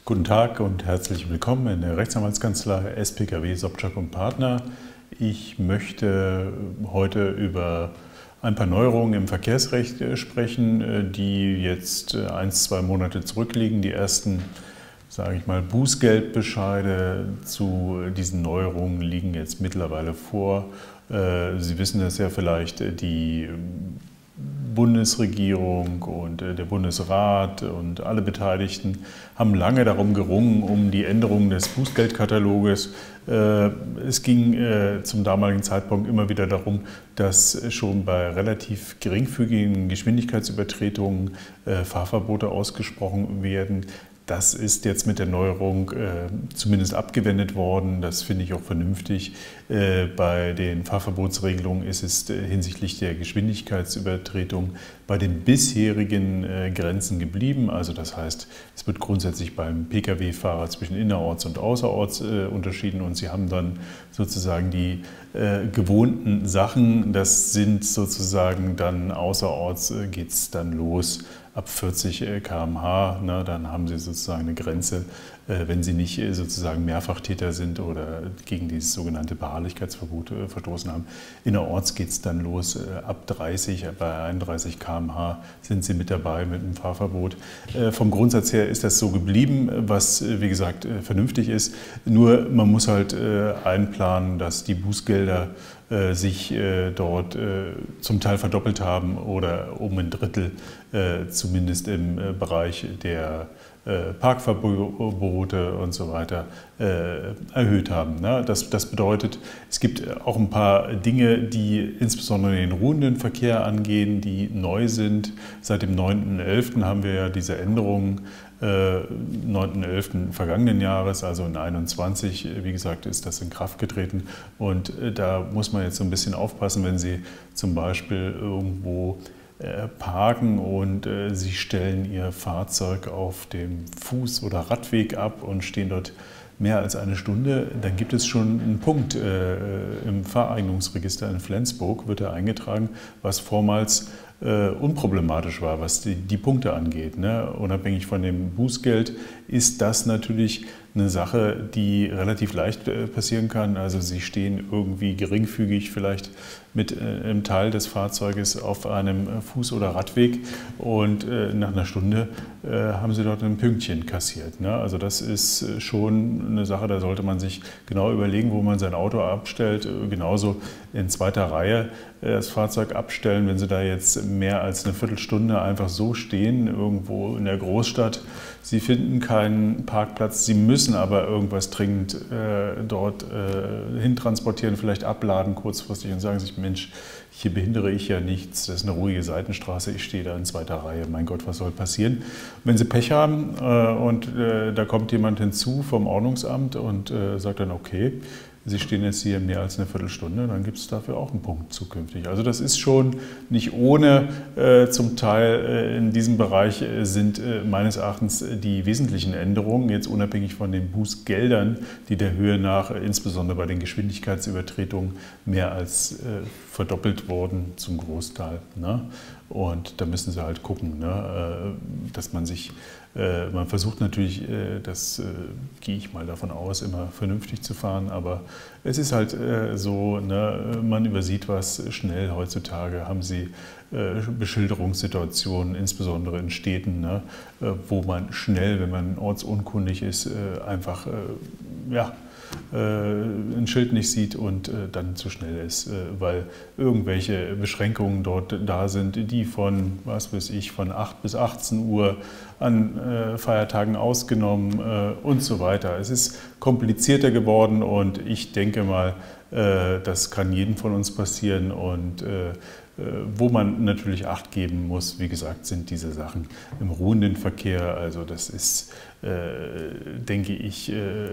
Guten Tag und herzlich willkommen in der Rechtsanwaltskanzlei SPKW Sobczak und Partner. Ich möchte heute über ein paar Neuerungen im Verkehrsrecht sprechen, die jetzt 1-2 Monate zurückliegen. Die ersten, sage ich mal, Bußgeldbescheide zu diesen Neuerungen liegen jetzt mittlerweile vor. Sie wissen das ja vielleicht, die Bundesregierung und der Bundesrat und alle Beteiligten haben lange darum gerungen, um die Änderung des Bußgeldkataloges. Es ging zum damaligen Zeitpunkt immer wieder darum, dass schon bei relativ geringfügigen Geschwindigkeitsübertretungen Fahrverbote ausgesprochen werden. Das ist jetzt mit der Neuerung zumindest abgewendet worden. Das finde ich auch vernünftig. Bei den Fahrverbotsregelungen ist es hinsichtlich der Geschwindigkeitsübertretung bei den bisherigen Grenzen geblieben. Also das heißt, es wird grundsätzlich beim Pkw-Fahrer zwischen innerorts und außerorts unterschieden und Sie haben dann sozusagen die gewohnten Sachen. Das sind sozusagen dann außerorts geht es dann los. Ab 40 km/h, ne, dann haben Sie sozusagen eine Grenze, wenn Sie nicht sozusagen Mehrfachtäter sind oder gegen dieses sogenannte Beharrlichkeitsverbot verstoßen haben. Innerorts geht es dann los, ab 30, bei 31 km/h sind Sie mit dabei mit dem Fahrverbot. Vom Grundsatz her ist das so geblieben, was wie gesagt vernünftig ist. Nur man muss halt einplanen, dass die Bußgelder sich dort zum Teil verdoppelt haben oder um ein Drittel zumindest im Bereich der Parkverbote und so weiter erhöht haben. Das bedeutet, es gibt auch ein paar Dinge, die insbesondere den ruhenden Verkehr angehen, die neu sind. Seit dem 9.11. haben wir ja diese Änderungen. 9.11. vergangenen Jahres, also in 2021, wie gesagt, ist das in Kraft getreten. Und da muss man jetzt so ein bisschen aufpassen, wenn Sie zum Beispiel irgendwo parken und Sie stellen Ihr Fahrzeug auf dem Fuß- oder Radweg ab und stehen dort mehr als eine Stunde, dann gibt es schon einen Punkt im Fahreignungsregister in Flensburg, wird er eingetragen, was vormals unproblematisch war, was die Punkte angeht. Ne? Unabhängig von dem Bußgeld ist das natürlich eine Sache, die relativ leicht passieren kann. Also Sie stehen irgendwie geringfügig vielleicht mit einem Teil des Fahrzeuges auf einem Fuß- oder Radweg und nach einer Stunde haben Sie dort ein Pünktchen kassiert. Ne? Also das ist schon eine Sache, da sollte man sich genau überlegen, wo man sein Auto abstellt. Genauso in zweiter Reihe das Fahrzeug abstellen, wenn Sie da jetzt mehr als eine Viertelstunde einfach so stehen, irgendwo in der Großstadt. Sie finden keinen Parkplatz, Sie müssen aber irgendwas dringend dort hintransportieren, vielleicht abladen kurzfristig und sagen sich, Mensch, hier behindere ich ja nichts, das ist eine ruhige Seitenstraße, ich stehe da in zweiter Reihe, mein Gott, was soll passieren? Wenn Sie Pech haben und da kommt jemand hinzu vom Ordnungsamt und sagt dann, okay, Sie stehen jetzt hier mehr als eine Viertelstunde, dann gibt es dafür auch einen Punkt zukünftig. Also das ist schon nicht ohne. Zum Teil in diesem Bereich sind meines Erachtens die wesentlichen Änderungen, jetzt unabhängig von den Bußgeldern, die der Höhe nach, insbesondere bei den Geschwindigkeitsübertretungen, mehr als verdoppelt worden zum Großteil. Ne? Und da müssen Sie halt gucken, ne? Dass man sich, man versucht natürlich, das gehe ich mal davon aus, immer vernünftig zu fahren, aber es ist halt so, ne? Man übersieht was schnell. Heutzutage haben Sie Beschilderungssituationen, insbesondere in Städten, ne? Wo man schnell, wenn man ortsunkundig ist, einfach ja, ein Schild nicht sieht und dann zu schnell ist, weil irgendwelche Beschränkungen dort da sind, die von, was weiß ich, von 8 bis 18 Uhr an Feiertagen ausgenommen und so weiter. Es ist komplizierter geworden und ich denke mal, das kann jedem von uns passieren und wo man natürlich Acht geben muss, wie gesagt, sind diese Sachen im ruhenden Verkehr. Also das ist, denke ich,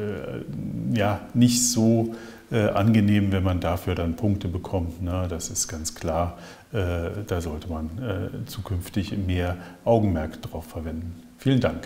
ja, nicht so angenehm, wenn man dafür dann Punkte bekommt. Ne? Das ist ganz klar. Da sollte man zukünftig mehr Augenmerk drauf verwenden. Vielen Dank.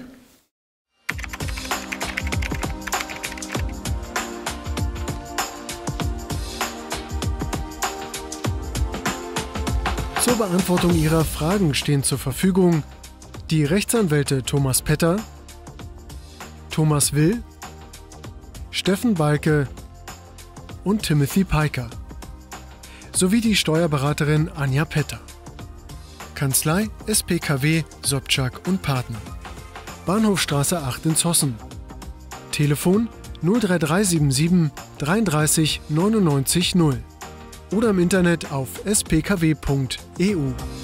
Zur Beantwortung Ihrer Fragen stehen zur Verfügung die Rechtsanwälte Thomas Petter, Thomas Will, Steffen Balke und Timothy Piker. Sowie die Steuerberaterin Anja Petter. Kanzlei SPKW Sobczak und Partner. Bahnhofstraße 8 in Zossen. Telefon 03377 33 99 0 oder im Internet auf spkw.eu.